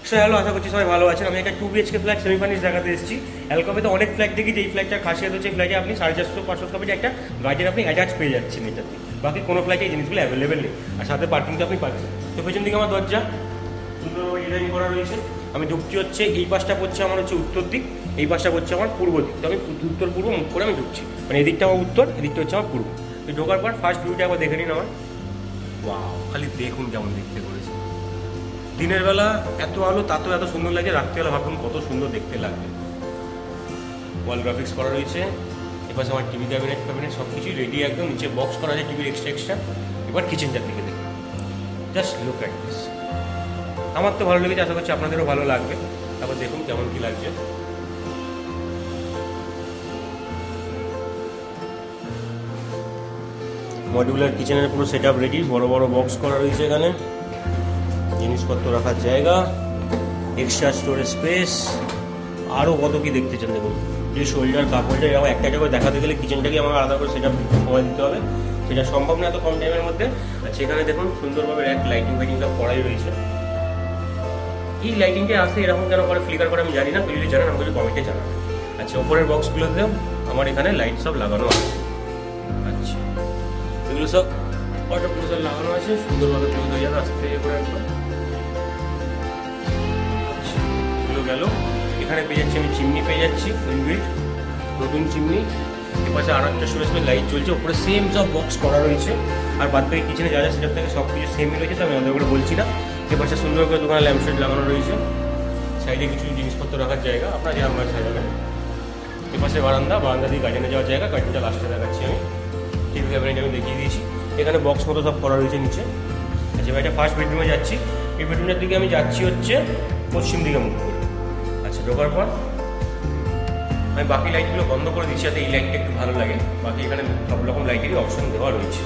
Hello, আশা করছি সবাই ভালো আছেন। আমি একটা 2 BHK ফ্ল্যাট সেমি ফার্নিশ দেখাতে এসেছি। অ্যালকোভে অনেক ফ্ল্যাট দেখি যে এই ফ্ল্যাটটার খাসিয়ত হচ্ছে এই ফ্ল্যাটে আপনি 450-500 স্কোয়ার ফিটে একটা গার্ডেন আপনি অ্যাটাচ পেয়ে যাচ্ছেন এটাতে। বাকি কোনো ফ্ল্যাটে এই জিনিসগুলো অ্যাভেলেবেল নেই, আর সাথে পার্কিং তো আপনি পাচ্ছেন। তো পেছন দিকে আমার দরজা সুন্দরভাবে ডিজাইন করা রয়েছে। আমি ঢুকছি হচ্ছে এই পাশটা পড়ছে আমার হচ্ছে উত্তর দিক, এই পাশটা পড়ছে আমার পূর্ব দিক। তো আমি উত্তর পূর্ব মুখ করে আমি ঢুকছি, মানে এদিকটা আমার উত্তর, এদিকটা হচ্ছে আমার পূর্ব। তো ঢোকার পর ফার্স্ট ভিউটা একবার দেখে নিন আমার। ওয়াও, খালি দেখুন কেমন দেখতে করেছে। দিনের বেলা এত আলো তাতেও এত সুন্দর লাগে, রাত্রিবেলা ভাবুন কত সুন্দর দেখতে লাগবে। ওয়াল গ্রাফিক্স করা রয়েছে। এপাশে আমার টিভি ক্যাবিনেট সব কিছুই রেডি একদম। নিচে বক্স করা আছে টিভির এক্সট্রা। এবার কিচেনটার দিকে দেখুন, জাস্ট লুক অ্যাট দিস। আমার তো ভালো লেগেছে, আশা করছি আপনাদেরও ভালো লাগবে। তারপর দেখুন কেমন কি লাগছে। মডিউলার কিচেনের পুরো সেট আপ রেডি। বড় বড় বক্স করা রয়েছে এখানে, জিনিসপত্র রাখার জায়গা, এক্সট্রা স্টোরেজ স্পেস, আরও কত কি দেখতে চান দেখুন। যে শোল্ডার কাপ হোল্ডার এরকম একটা জায়গায় দেখাতে গেলে কিচেনটাকে আমার আলাদা করে সেটা সময় দিতে হবে, সেটা সম্ভব না এত কম টাইমের মধ্যে। আর সেখানে দেখুন সুন্দরভাবে এক লাইটিং ফাইটিং সব করাই রয়েছে। এই লাইটিংটা আসতে এরকম কেন করে ফ্লিকার করে আমি জানি না, যদি জানেন আমাকে কমেন্টে জানান। আচ্ছা, ওপরের বক্সগুলোতেও আমার এখানে লাইট সব লাগানো আছে। আচ্ছা, এগুলো সব অটোগুলো সব লাগানো আছে, সুন্দরভাবে ক্লোজ হয়ে যাবে আস্তে করে একবার। আচ্ছা, এগুলো গেল। এখানে পেয়ে যাচ্ছি আমি চিমনি পেয়ে যাচ্ছি, ইনবিল্ট নতুন চিমনি। এপাশে আরও একটা সুরেশ লাইট চলছে, ওপরে সেম সব বক্স করা রয়েছে। আর বাদ বাকি কিচেনে যা যা সেটা থেকে সব কিছু সেমই রয়েছে, তো আমি আমাদের করে বলছি না। এপাশে সুন্দর করে দোকানে ল্যাম্পশেড লাগানো রয়েছে, সাইডে কিছু জিনিসপত্র রাখার জায়গা আপনারা যেরকম সাজাবেন। এপাশে বারান্দা দিয়ে গার্ডেনে যাওয়ার জায়গা, গার্ডেনটা লাস্টে দেখাচ্ছি আমি। টিভি ক্যাবিনেট আমি দেখিয়ে দিয়েছি। এখানে বক্স মতো সব করা রয়েছে নিচে। আচ্ছা, এটা ফার্স্ট বেডরুমে যাচ্ছি। এই বেডরুমের দিকে আমি যাচ্ছি হচ্ছে পশ্চিম দিকে মুখ করে। আচ্ছা, ঢোকার পর আমি বাকি লাইটগুলো বন্ধ করে দিচ্ছি যাতে এই লাইটটা একটু ভালো লাগে। বাকি এখানে সব রকম লাইটেরই অপশন দেওয়া রয়েছে।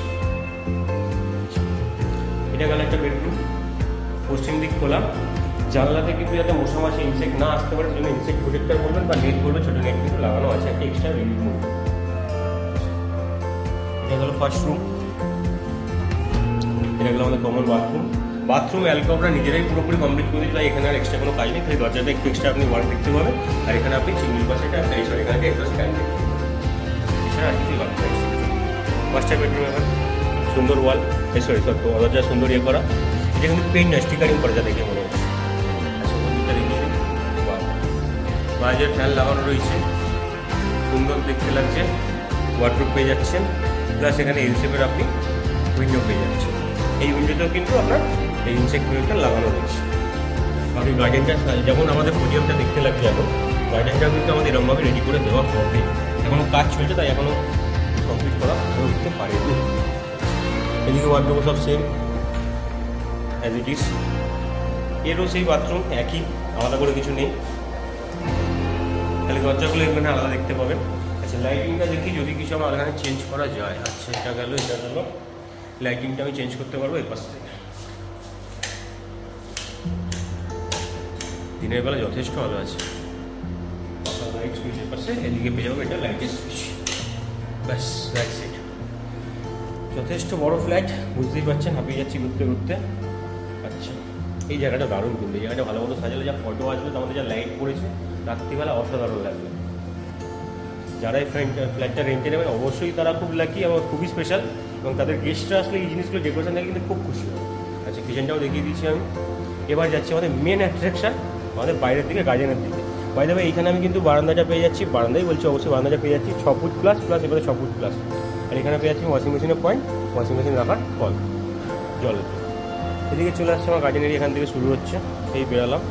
এটা গেল একটা বেডরুম, পশ্চিম দিক খোলা। জানলাতে কিন্তু যাতে মশা মাছি ইনসেক্ট না আসতে পারে সেজন্য ইনসেক্ট প্রোটেক্টর বলবেন বা নেট বলবেন, ছোটো নেট কিন্তু লাগানো আছে একটা এক্সট্রা রিলিফ মোড। এটা গেল ফার্স্ট রুম। এটা গেল আমাদের কমন বাথরুম অ্যালকোভরা নিজেরাই পুরোপুরি কমপ্লিট করে দিই, তাই এখানে আর এক্সট্রা কোনো কাজ নেই। খালি দরজাটা একটু এক্সট্রা আপনি ওয়ার্ক দেখতে পাবেন। আর এখানে আপনি সিঙ্গল পাশে এখানে একটা স্ট্যান্ড দেখতে পাবেন, এছাড়া আর কিছুই বাকি নেই। মাস্টার বেডরুম এবার সুন্দর ওয়াল, সব দরজা সুন্দর ইয়ে করা। এটা কিন্তু পেইন্ট নয়, স্টিকারিং করা যা দেখে মনে হচ্ছে। বাইরের ফ্যান লাগানো রয়েছে, সুন্দর দেখতে লাগছে। ওয়ার্ডরোব পেয়ে যাচ্ছেন, প্লাস এখানে এল শেপের আপনি উইন্ডো পেয়ে যাচ্ছেন। এই উইন্ডোতেও কিন্তু আপনার এই ইনসেক্ট প্রোটেক্টর লাগানো রয়েছে। বাকি গার্ডেনটা যেমন আমাদের পোডিয়ামটা দেখতে লাগছে, এখন গার্ডেনটাও কিন্তু আমাদের এরকমভাবে রেডি করে দেওয়া হবে। এখনও কাজ চলছে, তাই এখনও কমপ্লিট করা হয়ে উঠতে পারেনি। এদিকে ওয়ার্ডরোব সব সেম অ্যাজ ইট ইজ। এরও সেই বাথরুম একই, আলাদা করে কিছু নেই, তাহলে দরজাগুলো এখানে আলাদা দেখতে পাবেন। আচ্ছা, লাইটিংটা দেখি যদি কিছু আমার এখানে চেঞ্জ করা যায়। আচ্ছা, এটা গেল লাইটিংটা আমি চেঞ্জ করতে পারবো এই পাশ থেকে। দিনের বেলা যথেষ্ট আলো আছে, লাইট সুইচের পাশে এদিকে পেয়ে যাবো এটা লাইটের সুইচ। ব্যাস, দ্যাটস ইট। যথেষ্ট বড় ফ্ল্যাট, বুঝতেই পারছেন, হাঁপিয়ে যাচ্ছি ঘুরতে ঘুরতে। আচ্ছা, এই জায়গাটা দারুণ, কিন্তু এই জায়গাটা ভালো মতো সাজালে যা ফটো আসবে, আমাদের যা লাইট পড়েছে রাত্রিবেলা অসাধারণ লাগবে। যারা এই ফ্ল্যাটটা রেন্টে নেবেন অবশ্যই তারা খুব লাকি এবং খুবই স্পেশাল, এবং তাদের গেস্টরা আসলে এই জিনিসগুলো ডেকোরেশন দেখে কিন্তু খুব খুশি হয়। আচ্ছা, কিচেনটাও দেখিয়ে দিচ্ছি আমি। এবার যাচ্ছি আমাদের মেন অ্যাট্রাকশান, আমাদের বাইরের দিকে গার্ডেনের দিকে। বাইরে এইখানে আমি কিন্তু বারান্দাটা পেয়ে যাচ্ছি, বারান্দাই বলছি অবশ্যই, বারান্দাটা পেয়ে যাচ্ছি 6 ফুট প্লাস এবারে 6 ফুট প্লাস। আর এখানে পেয়ে যাচ্ছি ওয়াশিং মেশিনের পয়েন্ট, ওয়াশিং মেশিন রাখার কল জলের। এদিকে চলে আসছে আমার গার্ডেন এরিয়া, এখান থেকে শুরু হচ্ছে। এই বেরালাম,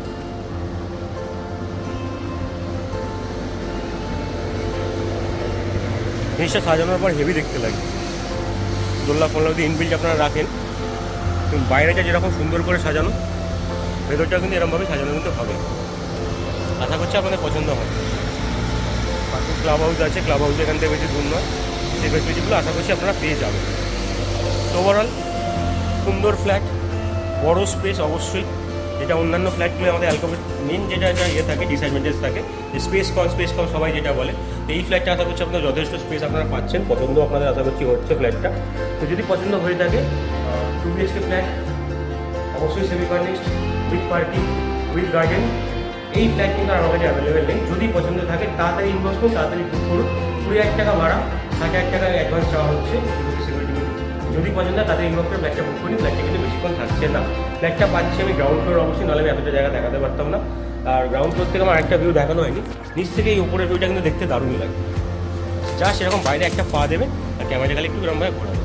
জিনিসটা সাজানোর পর হেভি দেখতে লাগে। দোল্লা ফোল্লা যদি ইনবিল্ট আপনারা রাখেন, কিন্তু বাইরেটা যেরকম সুন্দর করে সাজানো, ভেতরটাও কিন্তু এরকমভাবে সাজানো কিন্তু হবে। আশা করছি আপনাদের পছন্দ হবে। পাশে ক্লাব হাউস আছে, ক্লাব হাউস এখান থেকে বেশি দূর নয়। সেই ফেসিলিটিগুলো আশা করছি আপনারা পেয়ে যাবেন। তো ওভারঅল সুন্দর ফ্ল্যাট, বড় স্পেস অবশ্যই, যেটা অন্যান্য ফ্ল্যাটগুলো আমাদের অ্যালকোভের মেন যেটা ইয়ে থাকে, ডিসঅ্যাডভান্টেজ থাকে যে স্পেস কম সবাই যেটা বলে। তো এই ফ্ল্যাটটা আশা করছি আপনারা যথেষ্ট স্পেস আপনারা পাচ্ছেন, পছন্দ আপনাদের আশা করছি হচ্ছে ফ্ল্যাটটা। তো যদি পছন্দ হয়ে থাকে 2 BHK ফ্ল্যাট, অবশ্যই semi furnished with parking, with garden. এই ফ্ল্যাট কিন্তু আমার কাছে অ্যাভেলেবেল নেই। যদি পছন্দ থাকে তাড়াতাড়ি ইনভেস্ট করুন, তাড়াতাড়ি বুক করুন। 20,000 টাকা ভাড়া, 60,000 টাকা অ্যাডভান্স চাওয়া হচ্ছে সিকিউরিটি। যদি পছন্দ হয় তাদের ইনভেস্ট করে ফ্ল্যাটটা বুক করি। ফ্ল্যাটটা কিন্তু বেশিক্ষণ থাকছে না। ফ্ল্যাটটা পাচ্ছি আমি গ্রাউন্ড ফ্লোর অবশ্যই, নাহলে আমি এতটা জায়গা দেখাতে পারতাম না। আর গ্রাউন্ড ফ্লোর থেকে আমার একটা ভিউ দেখানো হয়নি, নিচ থেকে এই উপরের ভিউটা কিন্তু দেখতে দারুণই লাগে। যা সেরকম বাইরে একটা পা দেবে আর ক্যামেরা খালি একটু এরকমভাবে ঘোরাবে।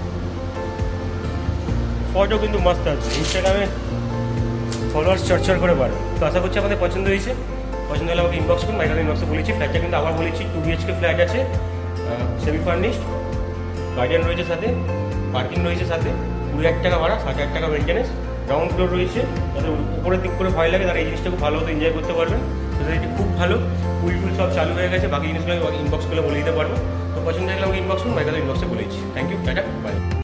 ফটো কিন্তু মস্ত আছে, ইনস্টাগ্রামে ফলোয়ার্স চর্চর করে পারবে। তো আশা করছি আমাদের পছন্দ হয়েছে। পছন্দ হলে আমাকে ইনবক্স করুন। বাইরে ইনবক্সে বলেছি ফ্ল্যাটটা কিন্তু আবার বলেছি 2 BHK ফ্ল্যাট আছে, সেমি ফার্নিশড, গার্ডেন রয়েছে সাথে, পার্কিং রয়েছে সাথে, 20,000 টাকা ভাড়া, 60,000 টাকা মেনটেন্যান্স, গ্রাউন্ড ফ্লোর রয়েছে। যাদের উপরের দিক করে ভয় লাগে তারা এই জিনিসটা খুব ভালো মতো এনজয় করতে পারবেন। ফেসিলিটি খুব ভালো, পুল টুল সব চালু হয়ে গেছে। বাকি জিনিসগুলো ইনবক্স করে বলে দিতে পারবো। তো পছন্দ হলে আমাকে ইনবক্স করুন, বাইরে ইনবক্সে বলেছি। Thank you, tata, by.